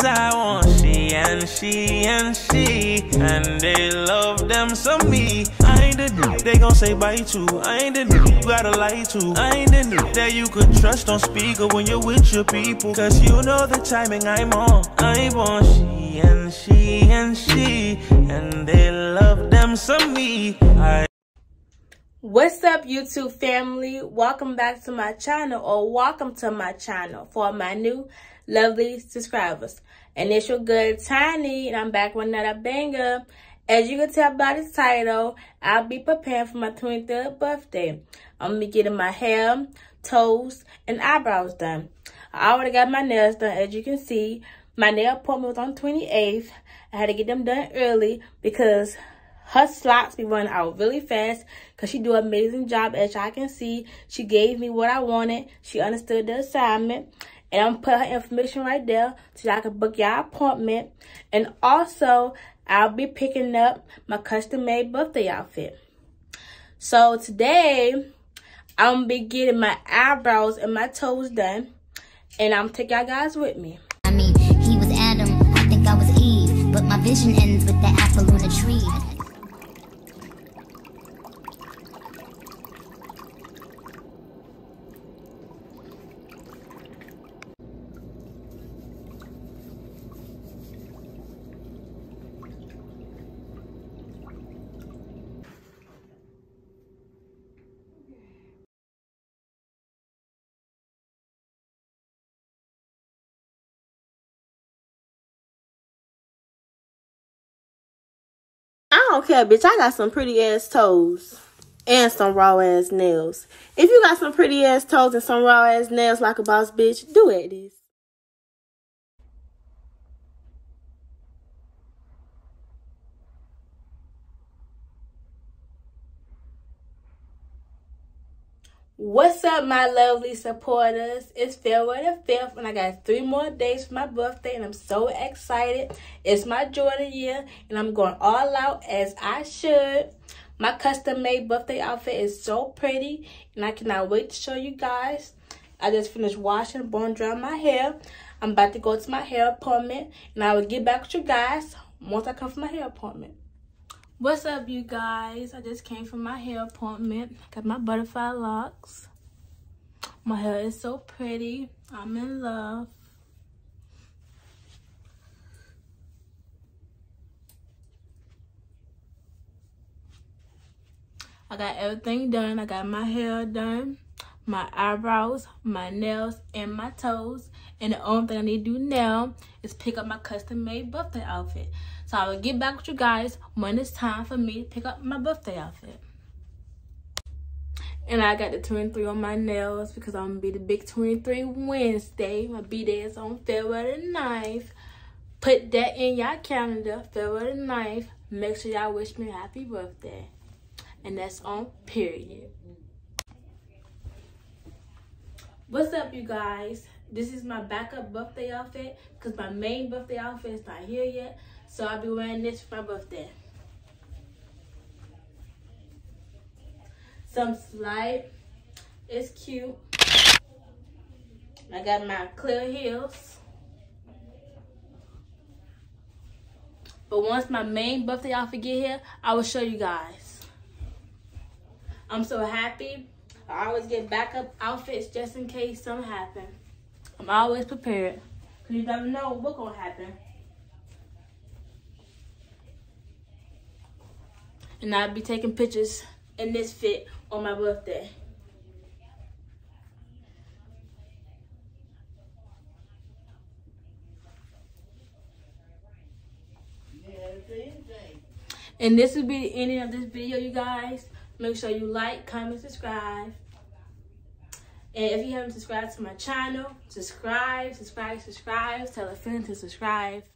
I want she and she and she, and they love them some me. I ain't the dude they gon' say bye to. I ain't the dude you gotta lie to. I ain't the dude that you could trust on speaker when you're with your people, cause you know the timing I'm on. I want she and she and she, and they love them some me. What's up, YouTube family? Welcome back to my channel, or welcome to my channel for my new lovely subscribers. And it's your good Tiny, and I'm back with another banger. As you can tell by the title, I'll be preparing for my 23rd birthday. I'm gonna be getting my hair, toes, and eyebrows done. I already got my nails done, as you can see. My nail appointment was on the 28th. I had to get them done early because her slots be running out really fast, because she do an amazing job. As y'all can see, she gave me what I wanted. She understood the assignment. And I'm put her information right there so y'all can book y'all appointment. And also, I'll be picking up my custom-made birthday outfit. So today, I'm going to be getting my eyebrows and my toes done. And I'm going to take y'all guys with me. I mean, he was Adam, I think I was Eve. But my vision ends with the apple on a tree. I don't care, bitch. I got some pretty ass toes and some raw ass nails. If you got some pretty ass toes and some raw ass nails like a boss bitch, do it this. What's up, my lovely supporters? It's February the 5th, and I got 3 more days for my birthday, and I'm so excited. It's my Jordan year, and I'm going all out as I should. My custom-made birthday outfit is so pretty, and I cannot wait to show you guys. I just finished washing and blowing dry my hair. I'm about to go to my hair appointment, and I will get back with you guys once I come from my hair appointment. What's up, you guys? I just came from my hair appointment. Got my butterfly locks. My hair is so pretty. I'm in love. I got everything done. I got my hair done, my eyebrows, my nails, and my toes. And the only thing I need to do now is pick up my custom-made birthday outfit. So I will get back with you guys when it's time for me to pick up my birthday outfit. And I got the 23 on my nails because I'm going to be the big 23 Wednesday. My B-Day is on February the 9th. Put that in y'all calendar, February the 9th. Make sure y'all wish me a happy birthday. And that's on period. What's up, you guys? This is my backup birthday outfit because my main birthday outfit is not here yet. So I'll be wearing this for my birthday. Some slide. It's cute. I got my clear heels. But once my main birthday outfit get here, I will show you guys. I'm so happy. I always get backup outfits just in case something happens. I'm always prepared. Because you never know what's going to happen. And I'll be taking pictures in this fit on my birthday. And this will be the ending of this video, you guys. Make sure you like, comment, subscribe. And if you haven't subscribed to my channel, subscribe. Tell a friend to subscribe.